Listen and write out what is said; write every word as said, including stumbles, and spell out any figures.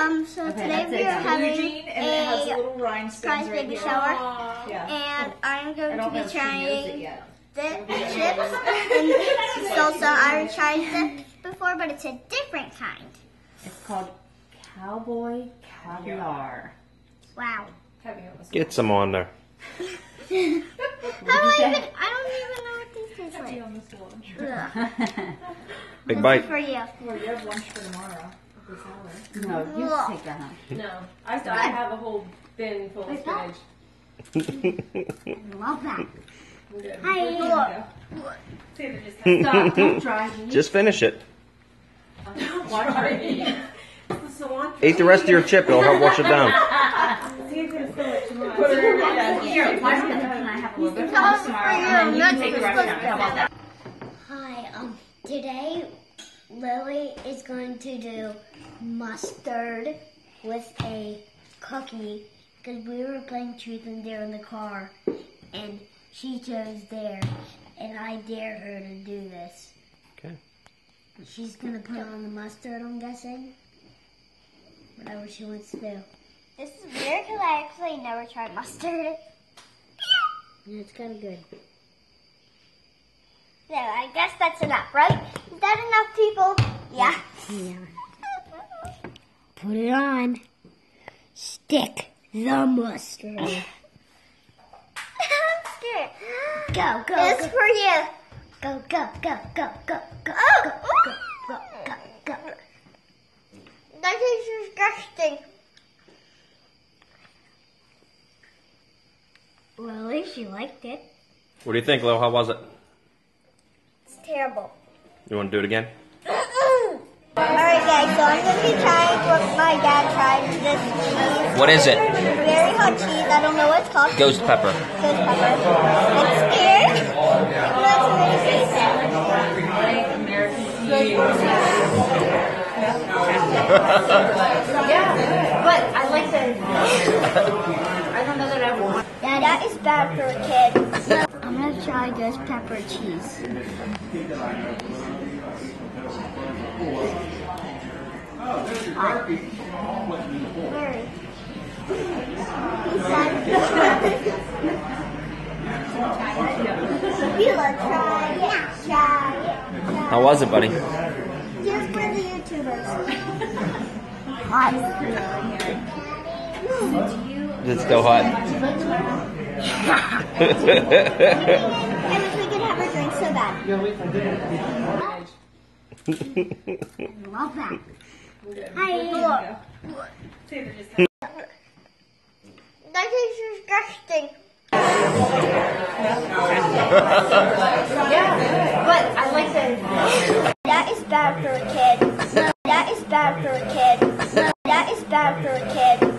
Um, so Okay, today that's we it. are having Eugene, and it has a little rhinestones surprise right baby here. shower, Aww. Yeah. and I'm going I to don't know be if she knows it trying yet. the chips and salsa. I tried this before, but it's a different kind. It's called Cowboy Caviar. Wow. Get some on there. How do I even? I don't even know what these taste like. On this lunch. Ugh. Big This bite. is for you. Well, you have lunch for tomorrow. This hour. No, you Ugh. take that home. No, I still I have a whole bin full of spinach. Love that. I'm good. Hi. See, they're just Stop, don't try me. Just finish it. watch me. The cilantro. Eat the rest of your chip. It'll help wash it down. See, it's gonna spill it tomorrow. Put it in yeah. Here, why don't can I have a little bit It's all more for tomorrow? you. And then you That's can take the rest of it. How about that? Hi. Um. Today, Lily is going to do mustard with a cookie because we were playing truth and dare in the car, and she chose dare, and I dare her to do this. Okay. She's gonna put on the mustard, I'm guessing. Whatever she wants to do. This is weird because I actually never tried mustard. Yeah, it's kind of good. There, I guess that's enough, right? Is that enough, people? Yeah. Yeah. Put it on. Stick the mustard. I'm scared. Go, go, It's go. for you. Go, go, go, go, go, go, oh. go, go, go, go, go, go. That is disgusting. Well, at least she liked it. What do you think, Lil? How was it? It's terrible. You want to do it again? Alright guys, so I'm going to be trying what my dad tried, this cheese. What is it? Very hot cheese, I don't know what it's called. Ghost pepper. Ghost pepper. I'm scared. That's But I like the. I don't know that I want. Dad, that is bad for a kid. I'm going to try ghost pepper cheese. Very. You look try it, try it. How was it, buddy? Just for the YouTubers. Hot. Is it still hot? I wish we could have a drink so bad. Love that. Hi. See, they're just That tastes disgusting. Yeah, but I like the. That is bad for a kid. That is bad for a kid. That is bad for a kid.